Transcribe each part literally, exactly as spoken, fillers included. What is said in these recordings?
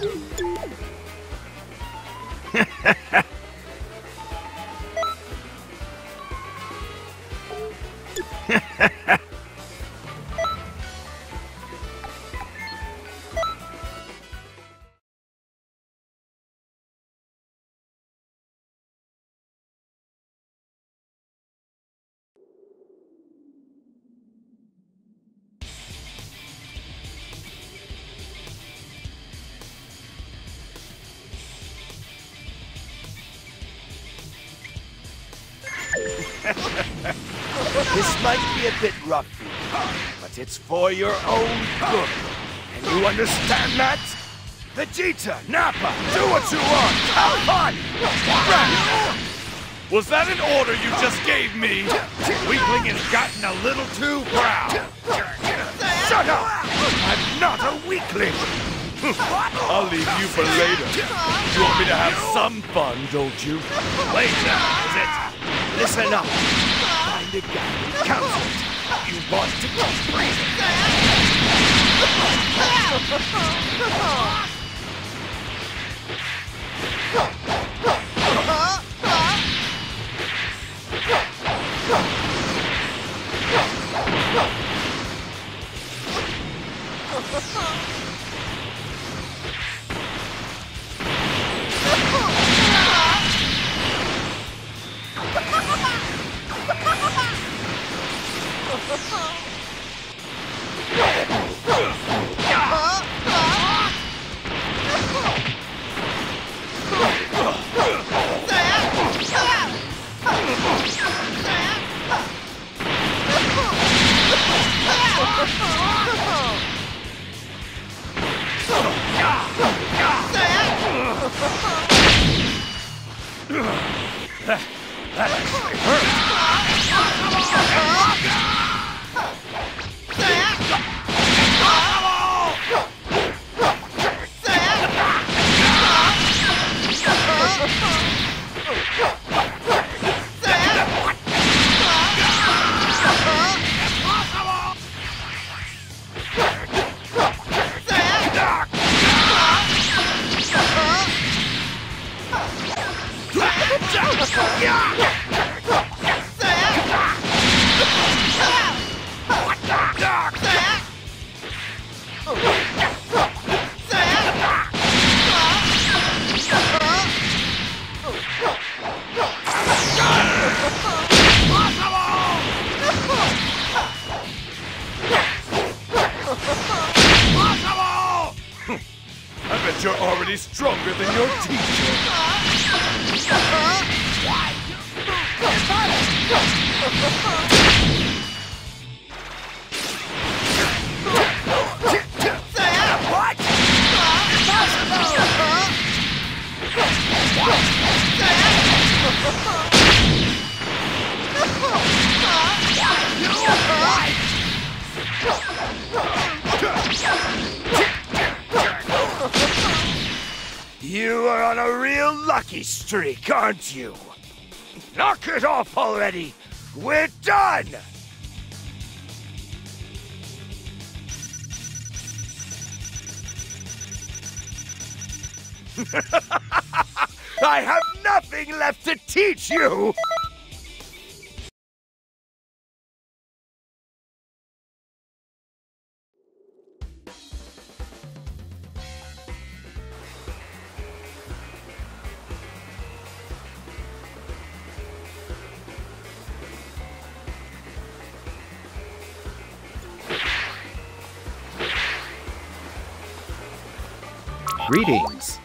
This might be a bit rough for you, but it's for your own good. Can you understand that? Vegeta, Nappa, do what you want! Have fun! Right. Was that an order you just gave me? Weakling has gotten a little too proud. Shut up! I'm not a weakling! I'll leave you for later. You want me to have some fun, don't you? Later, is it? Listen up! Find a guy and count it! You want to keep breathing! That actually hurt. I bet you're already stronger than your teacher. What? You are on a real lucky streak, aren't you? Knock it off already! We're done! I have nothing left to teach you! Greetings.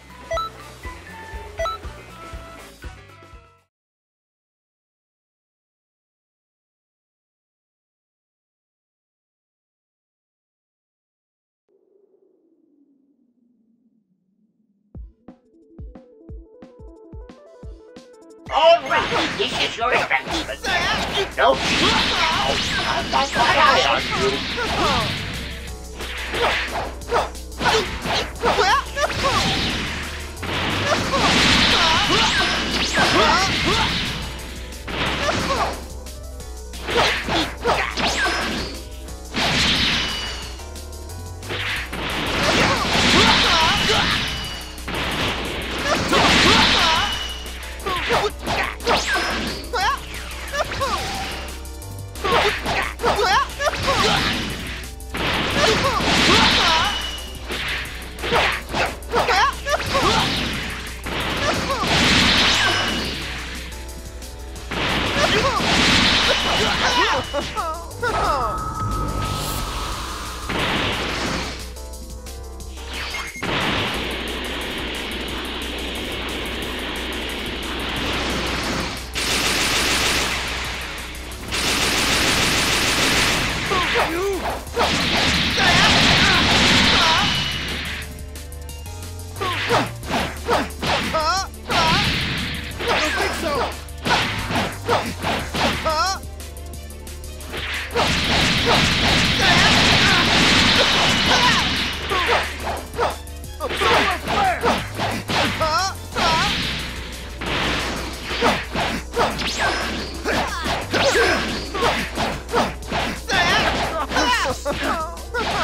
All right, this is your adventure. No cheating now. I've got my eye on you.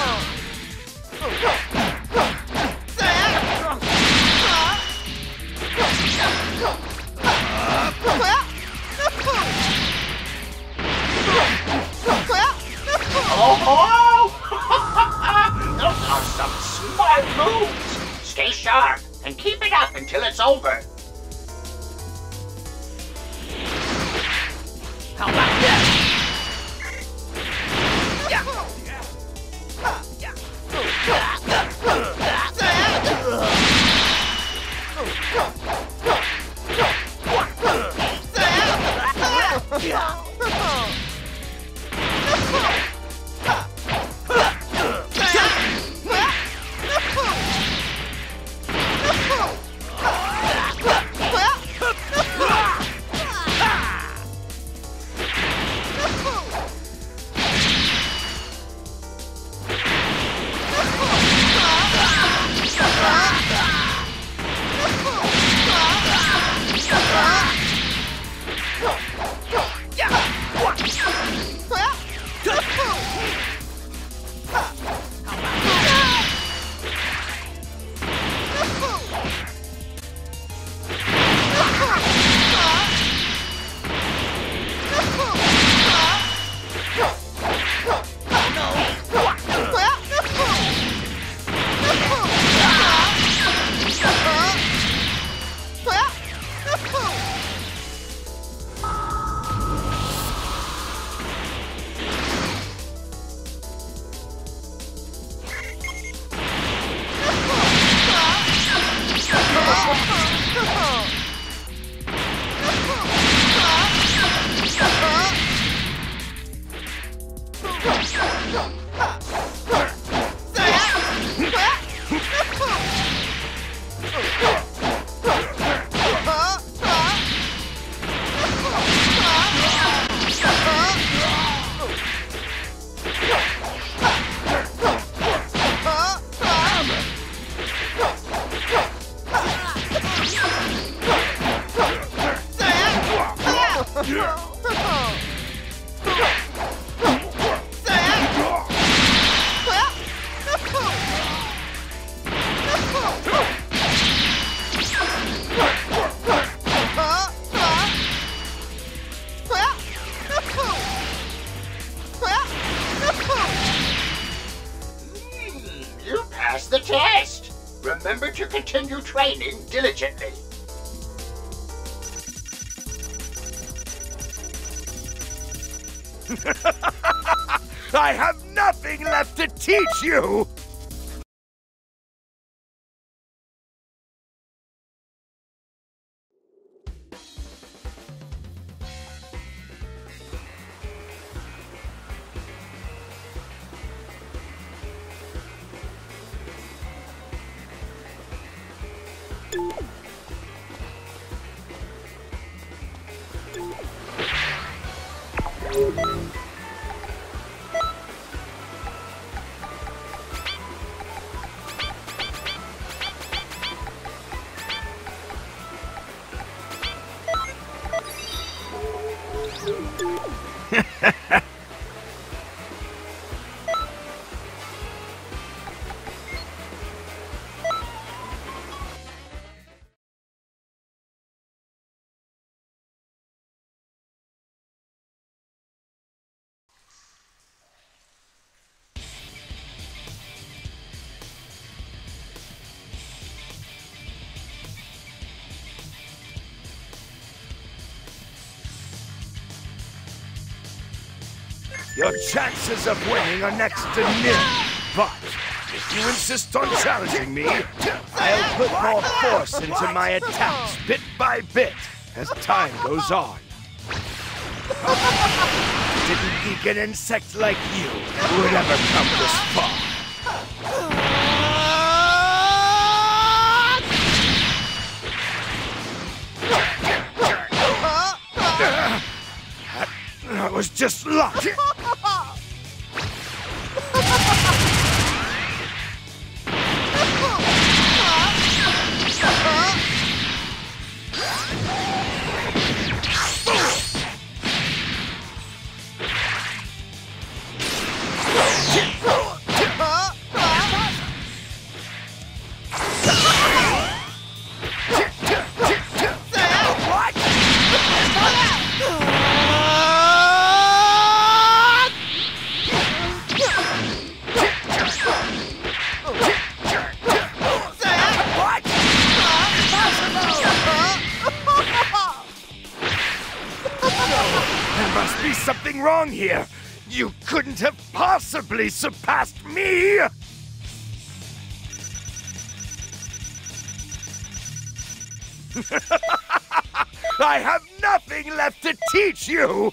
Oh! Those are some smart moves. Stay sharp and keep it up until it's over. How about this? You passed the test. Remember to continue training diligently. I have nothing left to teach you! Your chances of winning are next to nil. But if you insist on challenging me, I'll put more force into my attacks bit by bit as time goes on. Didn't think an insect like you would ever come this far. That was just luck. wrong here? You couldn't have possibly surpassed me! I have nothing left to teach you!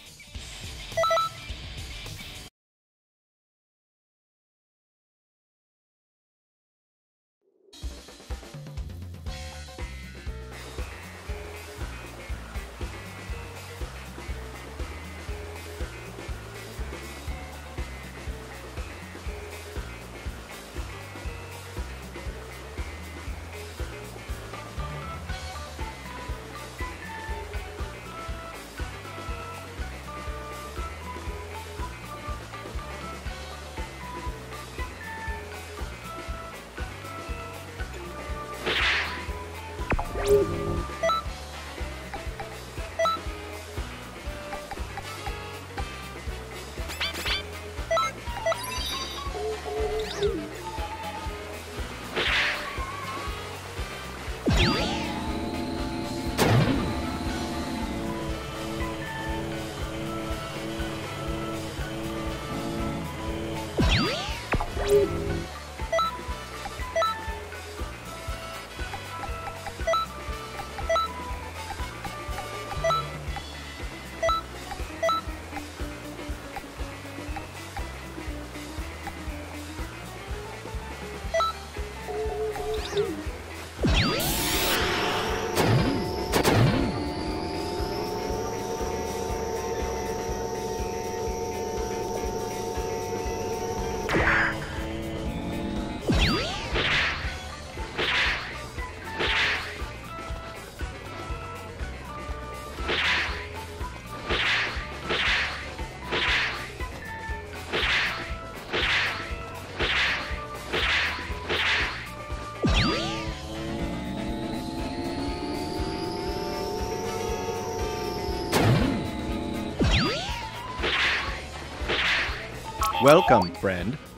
Welcome, friend.